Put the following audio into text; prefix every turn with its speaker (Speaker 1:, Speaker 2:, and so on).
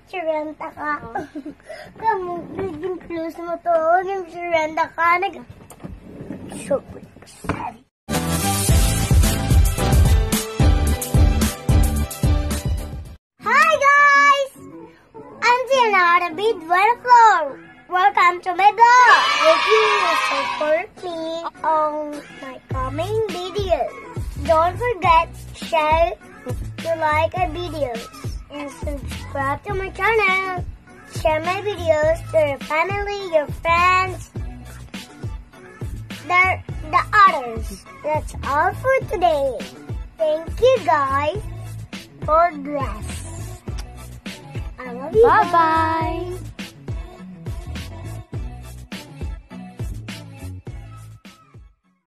Speaker 1: Nag-renta ka. Kamu, naging close mo to. Nag-renta ka. Super excited. Hi guys! Until now, the big floor. Welcome to my blog. If you will support me on my coming videos, don't forget to share, to like our videos, and subscribe to my channel. Share my videos to your family, your friends, the others. That's all for today. Thank you guys. God bless. I love you.
Speaker 2: Bye-bye.